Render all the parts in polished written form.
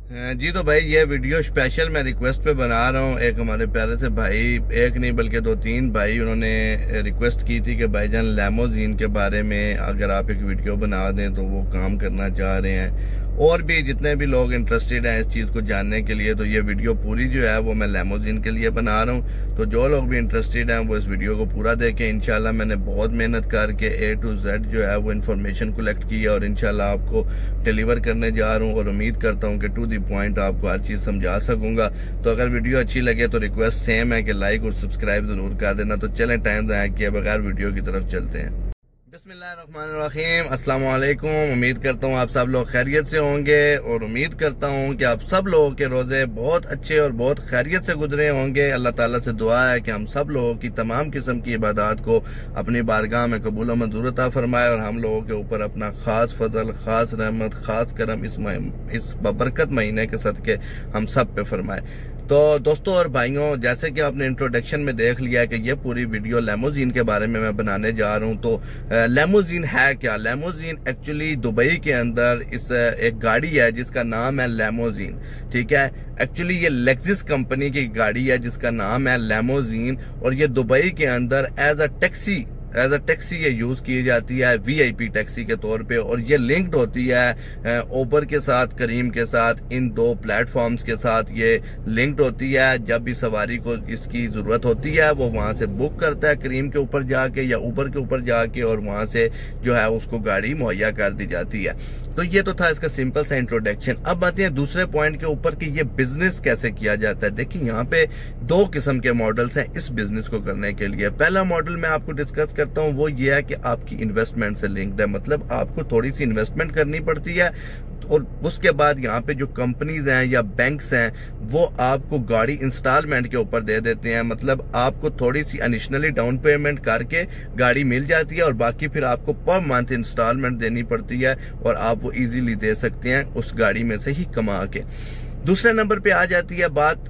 जी तो भाई ये वीडियो स्पेशल मैं रिक्वेस्ट पे बना रहा हूँ। एक हमारे प्यारे से भाई, एक नहीं बल्कि 2-3 भाई, उन्होंने रिक्वेस्ट की थी कि भाईजान लैमोजीन के बारे में अगर आप एक वीडियो बना दें तो वो काम करना चाह रहे हैं। और भी जितने भी लोग इंटरेस्टेड हैं इस चीज़ को जानने के लिए, तो ये वीडियो पूरी जो है वो मैं लैमोजीन के लिए बना रहा हूँ। तो जो लोग भी इंटरेस्टेड हैं वो इस वीडियो को पूरा देखें। इंशाल्लाह मैंने बहुत मेहनत करके A to Z जो है वो इन्फॉर्मेशन कलेक्ट की है और इंशाल्लाह आपको डिलीवर करने जा रहा हूँ और उम्मीद करता हूँ कि टू द पॉइंट आपको हर चीज़ समझा सकूंगा। तो अगर वीडियो अच्छी लगे तो रिक्वेस्ट सेम है कि लाइक और सब्सक्राइब जरूर कर देना। तो चलें टाइम ज़ाया किए बगैर वीडियो की तरफ चलते हैं। बिस्मिल्लाहिर्रहमानिर्रहीम, अस्सलाम वालेकुम। उम्मीद करता हूँ आप सब लोग खैरियत से होंगे और उम्मीद करता हूँ कि आप सब लोगों के रोजे बहुत अच्छे और बहुत खैरियत से गुजरे होंगे। अल्लाह ताला से दुआ है कि हम सब लोगों की तमाम किस्म की इबादत को अपनी बारगाह में कबूल मंजूर अता फरमाए और हम लोगों के ऊपर अपना खास फजल, खास रहमत, खास करम इस बबरकत महीने के सदके हम सब पे फरमाए। तो दोस्तों और भाइयों, जैसे कि आपने इंट्रोडक्शन में देख लिया कि ये पूरी वीडियो लैमोजीन के बारे में मैं बनाने जा रहा हूं। तो लैमोजीन है क्या? लैमोजीन एक्चुअली दुबई के अंदर एक गाड़ी है जिसका नाम है लैमोजीन। ठीक है, एक्चुअली ये लेक्सिस कंपनी की गाड़ी है जिसका नाम है लैमोजीन और ये दुबई के अंदर एज अ टैक्सी ये यूज की जाती है, VIP टैक्सी के तौर पे। और ये लिंक्ड होती है उबर के साथ, करीम के साथ, इन दो प्लेटफॉर्म्स के साथ ये लिंक्ड होती है। जब भी सवारी को इसकी जरूरत होती है वो वहां से बुक करता है करीम के ऊपर जाके या उबर के ऊपर जाके और वहां से जो है उसको गाड़ी मुहैया कर दी जाती है। तो ये तो था इसका सिंपल सा इंट्रोडक्शन। अब आते हैं दूसरे पॉइंट के ऊपर कि ये बिजनेस कैसे किया जाता है। देखिए यहाँ पे दो किस्म के मॉडल्स हैं इस बिजनेस को करने के लिए। पहला मॉडल मैं आपको डिस्कस करता हूं वो ये है कि आपकी इन्वेस्टमेंट से लिंक्ड है, मतलब आपको थोड़ी सी इन्वेस्टमेंट करनी पड़ती है और उसके बाद यहाँ पे जो कंपनीज हैं या बैंक्स हैं वो आपको गाड़ी इंस्टॉलमेंट के ऊपर दे देते हैं। मतलब आपको थोड़ी सी इनिशियली डाउन पेमेंट करके गाड़ी मिल जाती है और बाकी फिर आपको पर मंथ इंस्टॉलमेंट देनी पड़ती है और आप वो इजीली दे सकते हैं उस गाड़ी में से ही कमा के। दूसरे नंबर पे आ जाती है बात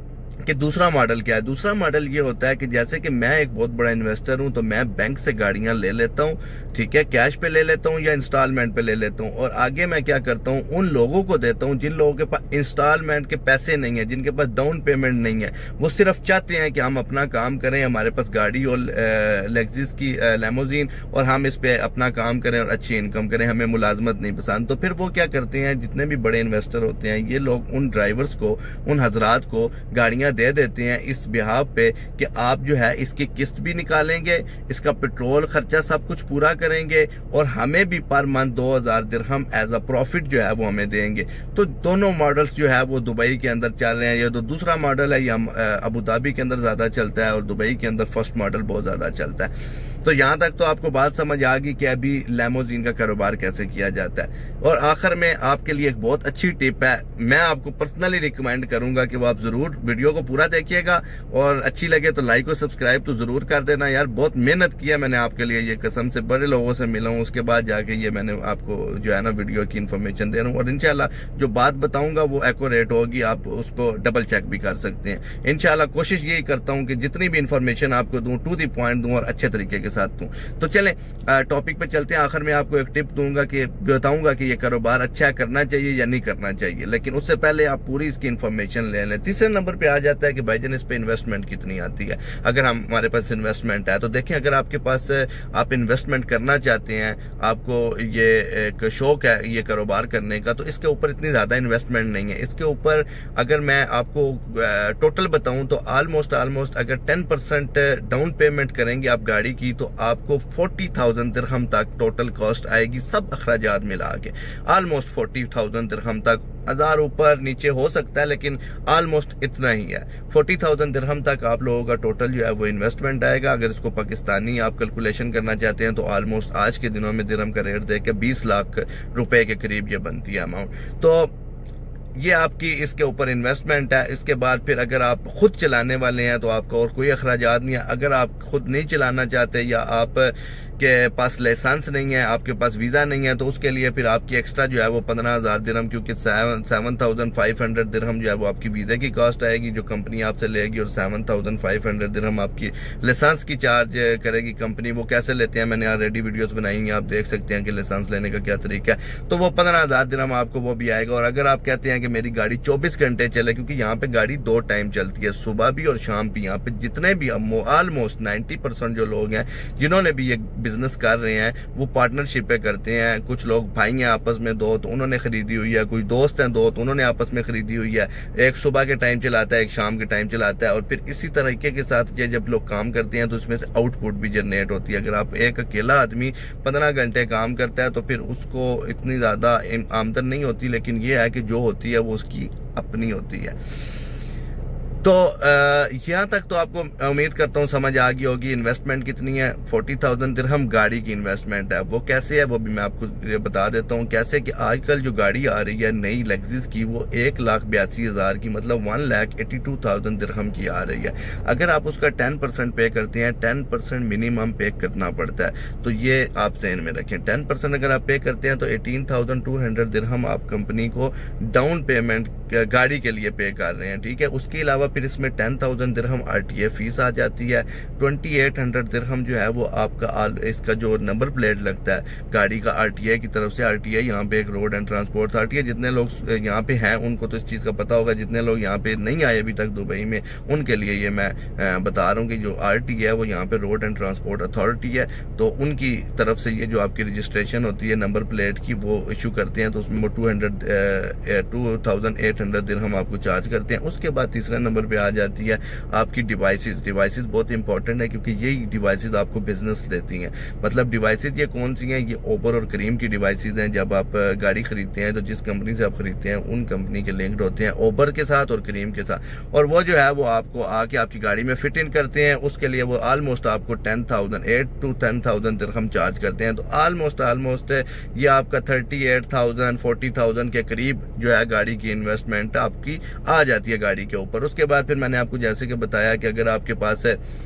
कि दूसरा मॉडल क्या है। दूसरा मॉडल ये होता है कि जैसे कि मैं एक बहुत बड़ा इन्वेस्टर हूं तो मैं बैंक से गाड़ियां ले लेता हूं, ठीक है, कैश पे ले लेता हूं या इंस्टॉलमेंट पे ले लेता हूं और आगे मैं क्या करता हूं उन लोगों को देता हूं जिन लोगों के पास इंस्टॉलमेंट के पैसे नहीं है, जिनके पास डाउन पेमेंट नहीं है। वो सिर्फ चाहते हैं कि हम अपना काम करें, हमारे पास गाड़ी और लेक्सिस की लैमोजीन और हम इस पे अपना काम करें और अच्छी इनकम करें, हमें मुलाजमत नहीं पसंद। तो फिर वो क्या करते हैं, जितने भी बड़े इन्वेस्टर होते हैं ये लोग उन ड्राइवर्स को, उन हजरात को गाड़ियां दे देते हैं इस बिहाफ पे कि आप जो है इसकी किस्त भी निकालेंगे, इसका पेट्रोल खर्चा सब कुछ पूरा करेंगे और हमें भी पर month 2000 dirham as a profit जो है वो हमें देंगे। तो दोनों मॉडल्स जो है वो दुबई के अंदर चल रहे हैं। ये तो दूसरा मॉडल है, ये अबू धाबी के अंदर ज्यादा चलता है और दुबई के अंदर फर्स्ट मॉडल बहुत ज्यादा चलता है। तो यहां तक तो आपको बात समझ आ गई कि अभी लैमोजीन का कारोबार कैसे किया जाता है। और आखिर में आपके लिए एक बहुत अच्छी टिप है, मैं आपको पर्सनली रिकमेंड करूंगा कि वो आप जरूर वीडियो को पूरा देखिएगा और अच्छी लगे तो लाइक और सब्सक्राइब तो जरूर कर देना। यार बहुत मेहनत किया मैंने आपके लिए, ये कसम से बड़े लोगों से मिला हूं, उसके बाद जाके ये मैंने आपको जो है ना वीडियो की इन्फॉर्मेशन दे रहा हूँ और इंशाल्लाह जो बात बताऊंगा वो एक्यूरेट होगी, आप उसको डबल चेक भी कर सकते हैं। इंशाल्लाह कोशिश यही करता हूँ कि जितनी भी इन्फॉर्मेशन आपको दूं टू द पॉइंट दूं और अच्छे तरीके के साथ दूं। तो चलें टॉपिक पे चलते हैं। आखिर में आपको एक टिप दूंगा कि बताऊंगा कि ये कारोबार अच्छा करना चाहिए या नहीं करना चाहिए, लेकिन उससे पहले आप पूरी इसकी इन्फॉर्मेशन ले लें। तीसरे नंबर पे आ जाता है कि भाईजान इस पे इन्वेस्टमेंट कितनी आती है। अगर हमारे पास इन्वेस्टमेंट है तो देखें, अगर आपके पास आप इन्वेस्टमेंट करना चाहते हैं, आपको ये एक शौक है ये कारोबार करने का, तो इसके ऊपर इतनी ज्यादा इन्वेस्टमेंट नहीं है। इसके ऊपर अगर मैं आपको टोटल बताऊं तो ऑलमोस्ट अगर 10% डाउन पेमेंट करेंगे आप गाड़ी की तो आपको 40,000 दिरहम तक टोटल कॉस्ट आएगी, सब अखराजात मिला के ऑलमोस्ट 40,000 दिरहम तक। 1000 ऊपर नीचे हो सकता है लेकिन ऑलमोस्ट इतना ही है। 40,000 दिरहम तक आप लोगों का टोटल जो है वो इन्वेस्टमेंट आएगा। अगर इसको पाकिस्तानी आप कैलकुलेशन करना चाहते हैं तो ऑलमोस्ट आज के दिनों में दिरहम का रेट देख के 20 लाख रुपए के करीब ये बनती है अमाउंट। तो ये आपकी इसके ऊपर इन्वेस्टमेंट है। इसके बाद फिर अगर आप खुद चलाने वाले हैं तो आपका और कोई अखराजात नहीं है। अगर आप खुद नहीं चलाना चाहते या आप के पास लाइसेंस नहीं है, आपके पास वीज़ा नहीं है, तो उसके लिए फिर आपकी एक्स्ट्रा जो है वो 15,000 दिरहम, क्योंकि 7,500 दिरहम जो है वो आपकी वीज़े की कॉस्ट आएगी जो कंपनी आपसे लेगी, और 7,500 दिरहम आपकी लाइसेंस की चार्ज करेगी कंपनी। वो कैसे लेते हैं मैंने ऑलरेडी वीडियोस बनाई हैं, आप देख सकते हैं कि लाइसेंस लेने का क्या तरीका है। तो वो 15,000 दिरहम आपको वो भी आएगा। और अगर आप कहते हैं कि मेरी गाड़ी 24 घंटे चले, क्योंकि यहाँ पे गाड़ी 2 टाइम चलती है, सुबह भी और शाम भी। यहाँ पे जितने भी ऑलमोस्ट 90% जो लोग हैं जिन्होंने भी ये बिजनेस कर रहे हैं वो पार्टनरशिप पे करते हैं। कुछ लोग भाई हैं आपस में दो, तो उन्होंने खरीदी हुई है, कोई दोस्त हैं दो, तो उन्होंने आपस में खरीदी हुई है। एक सुबह के टाइम चलाता है, एक शाम के टाइम चलाता है, और फिर इसी तरीके के साथ ये जब लोग काम करते हैं तो इसमें से आउटपुट भी जनरेट होती है। अगर आप एक अकेला आदमी 15 घंटे काम करता है तो फिर उसको इतनी ज्यादा आमदन नहीं होती, लेकिन ये है कि जो होती है वो उसकी अपनी होती है। तो यहाँ तक तो आपको उम्मीद करता हूँ समझ आ गई होगी। इन्वेस्टमेंट कितनी है, 40,000 दिरहम गाड़ी की इन्वेस्टमेंट है। वो कैसे है वो भी मैं आपको बता देता हूँ कैसे। कि आजकल जो गाड़ी आ रही है नई लेक्सिस की, वो 1,82,000 की, मतलब 1,82,000 दिरहम की आ रही है। अगर आप उसका 10% पे करते हैं, 10% मिनिमम पे करना पड़ता है, तो ये आप ध्यान में रखें। 10% अगर आप पे करते हैं तो 18,200 दिरहम आप कंपनी को डाउन पेमेंट गाड़ी के लिए पे कर रहे हैं, ठीक है। उसके अलावा फिर इसमें 10,000 दिरहम RTA फीस आ जाती है। 2,800 दिरहम जो है वो आपका इसका जो नंबर प्लेट लगता है गाड़ी का RTA की तरफ से। RTA यहाँ पे एक रोड एंड ट्रांसपोर्ट अथॉरिटी है। जितने लोग यहाँ पे हैं उनको तो इस चीज का पता होगा, जितने लोग यहाँ पे नहीं आए अभी तक दुबई में, उनके लिए ये मैं बता रहा हूँ कि जो RTA है वो यहाँ पे रोड एंड ट्रांसपोर्ट अथॉरिटी है, तो उनकी तरफ से ये जो आपकी रजिस्ट्रेशन होती है नंबर प्लेट की वो इशू करते हैं, तो उसमें वो 2,800 दिरहम आपको चार्ज करते हैं। उसके बाद तीसरे नंबर पे आ जाती है आपकी डिवाइसेस। डिवाइसेस बहुत इंपॉर्टेंट है, क्योंकि यही डिवाइसेस आपको बिजनेस देती हैं। मतलब डिवाइसेस ये कौन सी हैं, ये ओबर और करीम की डिवाइसेस हैं। जब आप गाड़ी खरीदते हैं तो जिस कंपनी से आप खरीदते हैं उन कंपनी के लिंक्ड होते हैं ओबर के साथ और करीम के साथ, और वो जो है वो आपको आके आपकी गाड़ी में फिट इन करते हैं। उसके लिए वो ऑलमोस्ट आपको 8 to 10,000 दिरहम चार्ज करते हैं। तो ऑलमोस्ट ये आपका 38,000 40,000 के करीब जो है गाड़ी की इन्वेस्टमेंट आपकी आ जाती है गाड़ी के ऊपर। उसके बाद फिर मैंने आपको जैसे कि बताया कि अगर आपके पास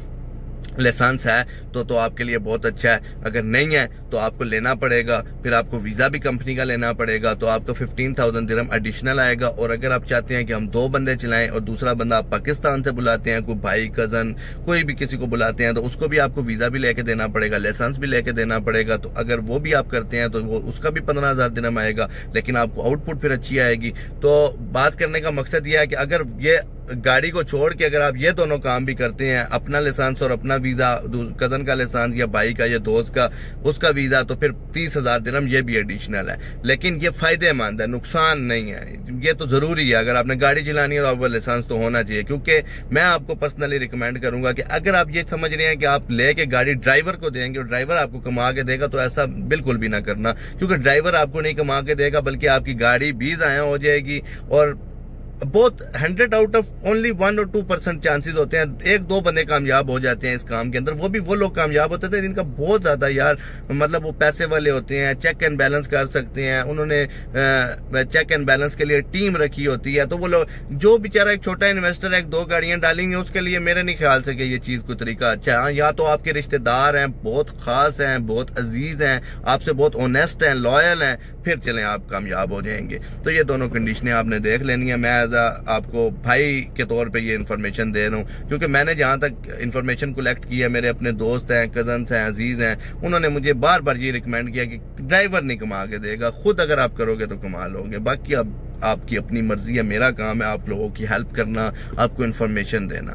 लाइसेंस है तो आपके लिए बहुत अच्छा है। अगर नहीं है तो आपको लेना पड़ेगा, फिर आपको वीजा भी कंपनी का लेना पड़ेगा, तो आपका 15,000 दिरहम एडिशनल आएगा। और अगर आप चाहते हैं कि हम 2 बंदे चलाएं और दूसरा बंदा आप पाकिस्तान से बुलाते हैं, कोई भाई कजन कोई भी किसी को बुलाते हैं, तो उसको भी आपको वीजा भी लेके देना पड़ेगा, लाइसेंस भी लेके देना पड़ेगा। तो अगर वो भी आप करते हैं तो वो उसका भी 15,000 दिरहम आएगा, लेकिन आपको आउटपुट फिर अच्छी आएगी। तो बात करने का मकसद यह है कि अगर ये गाड़ी को छोड़ के अगर आप ये दोनों काम भी करते हैं, अपना लाइसेंस और अपना वीजा, कजन का लाइसेंस या भाई का या दोस्त का उसका वीजा, तो फिर 30,000 दिरहम ये भी एडिशनल है। लेकिन ये फायदेमंद है, नुकसान नहीं है। ये तो जरूरी है, अगर आपने गाड़ी चलानी है तो आपका लाइसेंस तो होना चाहिए। क्योंकि मैं आपको पर्सनली रिकमेंड करूंगा कि अगर आप ये समझ रहे हैं कि आप लेके गाड़ी ड्राइवर को देंगे और ड्राइवर आपको कमा के देगा, तो ऐसा बिल्कुल भी ना करना। क्योंकि ड्राइवर आपको नहीं कमा के देगा, बल्कि आपकी गाड़ी भी ज़ाया हो जाएगी। और बहुत 100 आउट ऑफ ओनली 1 और 2% चांसेस होते हैं, 1-2 बंदे कामयाब हो जाते हैं इस काम के अंदर। वो भी वो लोग कामयाब होते थे जिनका बहुत ज्यादा यार मतलब वो पैसे वाले होते हैं, चेक एंड बैलेंस कर सकते हैं, उन्होंने चेक एंड बैलेंस के लिए टीम रखी होती है। तो वो लोग, जो बेचारा एक छोटा इन्वेस्टर है 2 गाड़ियां डालेंगे, उसके लिए मेरे नहीं ख्याल से कि ये चीज कोई तरीका अच्छा है। या तो आपके रिश्तेदार हैं, बहुत खास हैं, बहुत अजीज हैं, आपसे बहुत ऑनेस्ट हैं, लॉयल हैं, फिर चलें आप कामयाब हो जाएंगे। तो ये दोनों कंडीशनें आपने देख लेनी है। मैं आपको भाई के तौर पे ये इन्फॉर्मेशन दे रहा हूँ, क्योंकि मैंने जहां तक इन्फॉर्मेशन कलेक्ट की है, मेरे अपने दोस्त हैं, कजन्स हैं, अजीज हैं, उन्होंने मुझे बार बार ये रिकमेंड किया कि ड्राइवर नहीं कमा के देगा, खुद अगर आप करोगे तो कमा लोगे। बाकी अब आपकी अपनी मर्जी है, मेरा काम है आप लोगों की हेल्प करना, आपको इन्फॉर्मेशन देना।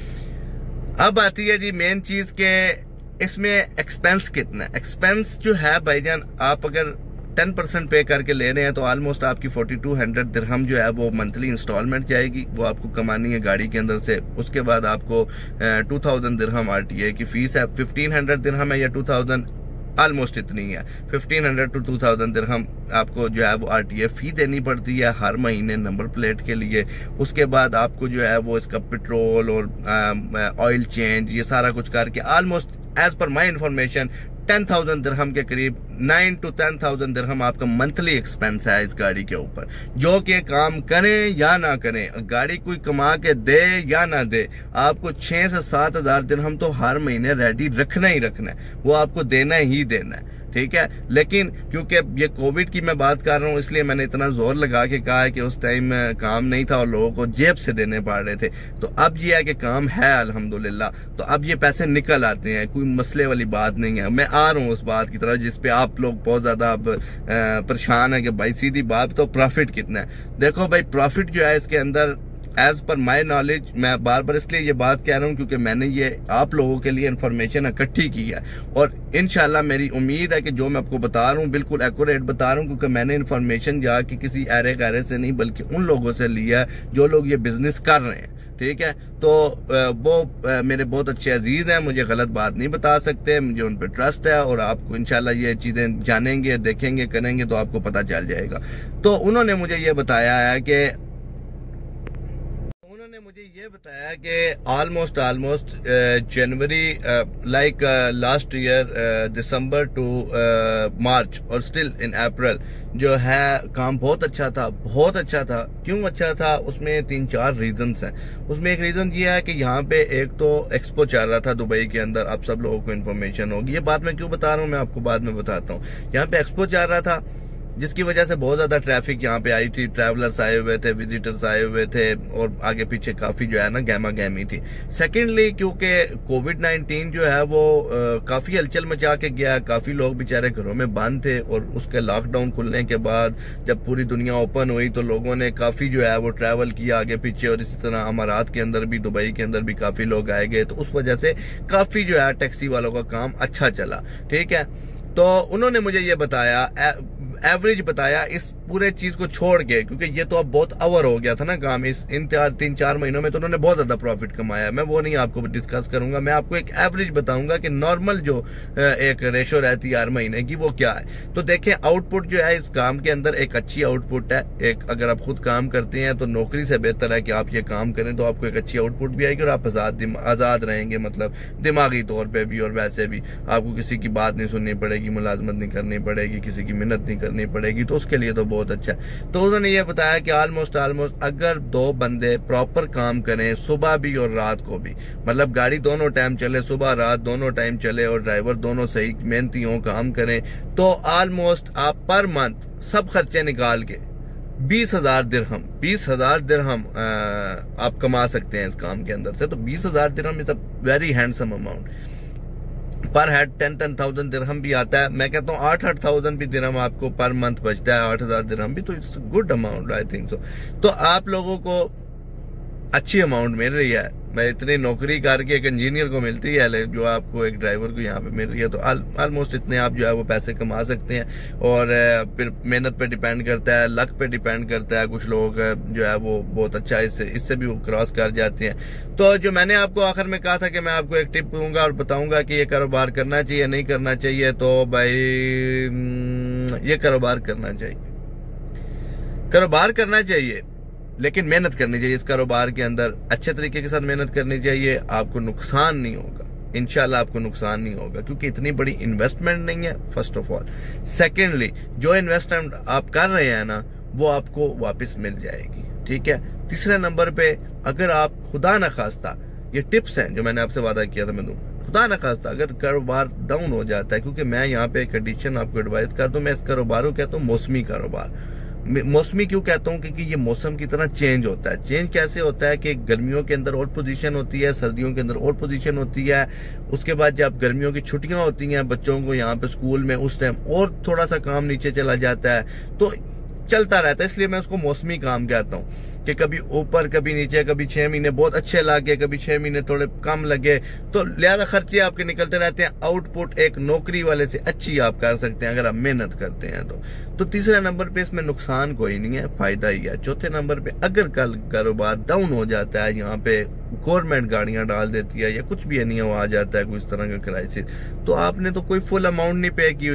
अब आती है जी मेन चीज के इसमें एक्सपेंस कितना। एक्सपेंस जो है भाईजान, आप अगर 10% पे करके ले रहे हैं तो ऑलमोस्ट आपकी 4200 दिरहम जो है वो मंथली इंस्टॉलमेंट जाएगी, वो आपको कमानी है गाड़ी के अंदर से। उसके बाद आपको 2000 दिरहम RTA की फीस है, 1500 दिरहम है या 2000 ऑलमोस्ट इतनी है, 1500 to 2000 दिरहम आपको जो है वो RTA फी देनी पड़ती है हर महीने नंबर प्लेट के लिए। उसके बाद आपको जो है वो इसका पेट्रोल और ऑयल चेंज ये सारा कुछ करके almost as per my information 10,000 दिरहम के करीब, 9 to 10,000 दिरहम आपका मंथली एक्सपेंस है इस गाड़ी के ऊपर, जो कि काम करें या ना करें, गाड़ी कोई कमा के दे या ना दे, आपको 6 से 7 हज़ार दिरहम तो हर महीने रेडी रखना ही रखना है, वो आपको देना ही देना है, ठीक है। लेकिन क्योंकि ये कोविड की मैं बात कर रहा हूँ, इसलिए मैंने इतना जोर लगा के कहा है कि उस टाइम काम नहीं था और लोगों को जेब से देने पड़ रहे थे। तो अब ये है कि काम है अल्हम्दुलिल्लाह, तो अब ये पैसे निकल आते हैं, कोई मसले वाली बात नहीं है। मैं आ रहा हूँ उस बात की तरफ जिसपे आप लोग बहुत ज्यादा अब परेशान है कि भाई सीधी बात, तो प्रॉफिट कितना है। देखो भाई, प्रॉफिट जो है इसके अंदर एज पर माई नॉलेज, मैं बार बार इसलिए ये बात कह रहा हूँ क्योंकि मैंने ये आप लोगों के लिए इन्फॉर्मेशन इकट्ठी की है, और इंशाल्लाह मेरी उम्मीद है कि जो मैं आपको बता रहा हूँ बिल्कुल एक्यूरेट बता रहा हूँ, क्योंकि मैंने इन्फॉर्मेशन जाके किसी ऐरे गैरे से नहीं बल्कि उन लोगों से लिया है जो लोग ये बिजनेस कर रहे हैं, ठीक है। तो वो मेरे बहुत अच्छे अजीज हैं, मुझे गलत बात नहीं बता सकते, मुझे उन पर ट्रस्ट है, और आपको इंशाल्लाह ये चीजें जानेंगे, देखेंगे, करेंगे तो आपको पता चल जाएगा। तो उन्होंने मुझे ये बताया है कि almost January like last year December to March और स्टिल इन अप्रैल जो है काम बहुत अच्छा था, बहुत अच्छा था। क्यों अच्छा था? उसमें 3-4 रीजंस हैं। उसमें एक रीजन ये है कि यहाँ पे एक तो एक्सपो चल रहा था दुबई के अंदर, आप सब लोगों को इन्फॉर्मेशन होगी। ये बात मैं क्यों बता रहा हूँ मैं आपको बाद में बताता हूँ। यहाँ पे एक्सपो चल रहा था जिसकी वजह से बहुत ज्यादा ट्रैफिक यहाँ पे आई थी, ट्रैवलर्स आए हुए थे, विजिटर्स आए हुए थे, और आगे पीछे काफी जो है ना गहमा गहमी थी। सेकेंडली क्योंकि कोविड-19 जो है वो काफी हलचल मचा के गया, काफी लोग बेचारे घरों में बंद थे, और उसके लॉकडाउन खुलने के बाद जब पूरी दुनिया ओपन हुई तो लोगों ने काफी जो है वो ट्रैवल किया आगे पीछे, और इसी तरह अमारात के अंदर भी, दुबई के अंदर भी काफी लोग आए गए, तो उस वजह से काफी जो है टैक्सी वालों का काम अच्छा चला, ठीक है। तो उन्होंने मुझे ये बताया, एवरेज बताया इस पूरे चीज को छोड़ के, क्योंकि ये तो अब बहुत ओवर हो गया था ना काम, इस इन 3-4 महीनों में तो उन्होंने बहुत ज्यादा प्रॉफिट कमाया। मैं वो नहीं आपको डिस्कस करूंगा, मैं आपको एक एवरेज बताऊंगा कि नॉर्मल जो एक रेशो रहती है हर महीने की वो क्या है। तो देखें, आउटपुट जो है इस काम के अंदर एक अच्छी आउटपुट है। एक अगर आप खुद काम करते हैं तो नौकरी से बेहतर है कि आप ये काम करें, तो आपको एक अच्छी आउटपुट भी आएगी और आप आजाद रहेंगे, मतलब दिमागी तौर पर भी और वैसे भी। आपको किसी की बात नहीं सुननी पड़ेगी, मुलाजमत नहीं करनी पड़ेगी, किसी की मेहनत नहीं करनी पड़ेगी, तो उसके लिए तो बहुत अच्छा है। तो उन्होंने ये बताया कि ऑलमोस्ट अगर 2 बंदे प्रॉपर काम करें, सुबह भी और रात को भी, मतलब गाड़ी दोनों टाइम चले, सुबह रात दोनों टाइम चले, और ड्राइवर दोनों सही मेहनती हो, काम करें, तो ऑलमोस्ट आप पर मंथ सब खर्चे निकाल के 20,000 दिरहम आप कमा सकते हैं इस काम के अंदर से। तो 20,000 dirham is a very handsome amount. Per head 10,000 dirham भी आता है। मैं कहता हूँ 8,000 भी दिरहम आपको पर मंथ बचता है, 8,000 दिरहम भी, तो it's good amount, I think so. तो आप लोगों को अच्छी अमाउंट मिल रही है। मैं इतनी नौकरी करके एक इंजीनियर को मिलती है जो आपको एक ड्राइवर को यहाँ पे मिल रही है, तो ऑलमोस्ट इतने आप जो है वो पैसे कमा सकते हैं। और फिर मेहनत पे डिपेंड करता है, लक पे डिपेंड करता है। कुछ लोग जो है वो बहुत अच्छा इससे भी वो क्रॉस कर जाते हैं। तो जो मैंने आपको आखिर में कहा था कि मैं आपको एक टिप दूंगा और बताऊंगा कि ये कारोबार करना चाहिए नहीं करना चाहिए, तो भाई ये कारोबार करना चाहिए, लेकिन मेहनत करनी चाहिए। इस कारोबार के अंदर अच्छे तरीके के साथ मेहनत करनी चाहिए, आपको नुकसान नहीं होगा, इंशाल्लाह आपको नुकसान नहीं होगा, क्योंकि इतनी बड़ी इन्वेस्टमेंट नहीं है, फर्स्ट ऑफ ऑल। सेकेंडली, जो इन्वेस्टमेंट आप कर रहे हैं ना वो आपको वापस मिल जाएगी, ठीक है। तीसरे नंबर पे, अगर आप खुदा न खास्ता, ये टिप्स हैं जो मैंने आपसे वादा किया था मैं दूंगा, खुदा न खास्ता अगर कारोबार डाउन हो जाता है, क्योंकि मैं यहाँ पे एक एडिशन आपको एडवाइस करता हूँ, मैं इस कारोबार को कहता हूँ मौसमी कारोबार। मौसमी क्यों कहता हूँ? क्योंकि ये मौसम की तरह चेंज होता है। चेंज कैसे होता है कि गर्मियों के अंदर और पोजीशन होती है, सर्दियों के अंदर और पोजीशन होती है। उसके बाद जब गर्मियों की छुट्टियां होती हैं बच्चों को यहाँ पे स्कूल में, उस टाइम और थोड़ा सा काम नीचे चला जाता है, तो चलता रहता है। इसलिए मैं उसको मौसमी काम कहता हूँ कि कभी ऊपर कभी नीचे, कभी 6 महीने बहुत अच्छे लगे, कभी 6 महीने थोड़े कम लगे, तो लिहाजा खर्चे आपके निकलते रहते हैं। आउटपुट एक नौकरी वाले से अच्छी आप कर सकते हैं अगर आप मेहनत करते हैं तो तीसरे नंबर पे इसमें नुकसान कोई नहीं है, फायदा ही है। चौथे नंबर पे, अगर कल कारोबार डाउन हो जाता है, यहाँ पे गवर्नमेंट गाड़ियां डाल देती है या कुछ भी नहीं हो, आ जाता है कोई इस तरह का क्राइसिस, तो आपने तो कोई फुल अमाउंट नहीं पे की हुई,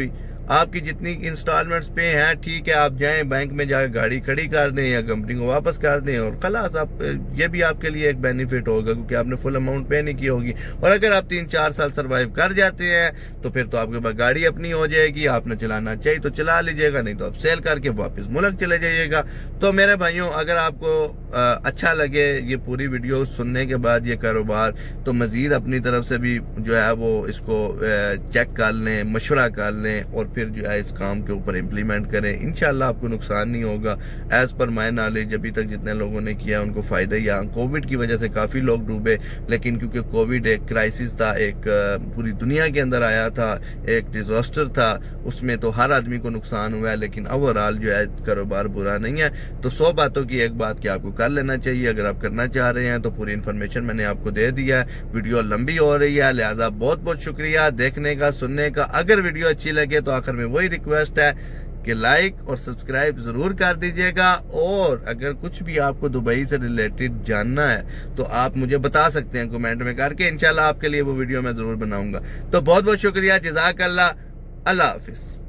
आपकी जितनी इंस्टॉलमेंट्स पे हैं ठीक है, आप जाएं बैंक में जाकर गाड़ी खड़ी कर दें या कंपनी को वापस कर दें और खलास। आप ये भी आपके लिए एक बेनिफिट होगा क्योंकि आपने फुल अमाउंट पे नहीं की होगी। और अगर आप 3-4 साल सर्वाइव कर जाते हैं तो फिर तो आपके पास गाड़ी अपनी हो जाएगी, आपने चलाना चाहिए तो चला लीजिएगा, नहीं तो आप सेल करके वापस मुल्क चले जाइएगा। तो मेरे भाइयों, अगर आपको अच्छा लगे ये पूरी वीडियो सुनने के बाद ये कारोबार, तो मजीद अपनी तरफ से भी जो है वो इसको चेक कर लें, मशवरा कर लें और फिर जो है इस काम के ऊपर इम्प्लीमेंट करें। इंशाल्लाह आपको नुकसान नहीं होगा। एज पर माय नॉलेज अभी तक जितने लोगों ने किया उनको फायदा ही। यहाँ कोविड की वजह से काफी लोग डूबे, लेकिन क्योंकि कोविड एक क्राइसिस था, एक पूरी दुनिया के अंदर आया था, एक डिजास्टर था, उसमें तो हर आदमी को नुकसान हुआ है, लेकिन ओवरऑल जो है कारोबार बुरा नहीं है। तो 100 बातों की एक बात कि आपको कर लेना चाहिए। अगर आप करना चाह रहे हैं तो पूरी इन्फॉर्मेशन मैंने आपको दे दिया है। वीडियो लंबी हो रही है, लिहाजा बहुत बहुत शुक्रिया देखने का, सुनने का। अगर वीडियो अच्छी लगे तो आखिर में वही रिक्वेस्ट है कि लाइक और सब्सक्राइब जरूर कर दीजिएगा। और अगर कुछ भी आपको दुबई से रिलेटेड जानना है तो आप मुझे बता सकते हैं कमेंट में करके, इंशाल्लाह आपके लिए वो वीडियो मैं जरूर बनाऊंगा। तो बहुत बहुत शुक्रिया, जज़ाकल्लाह, अल्लाह हाफिज।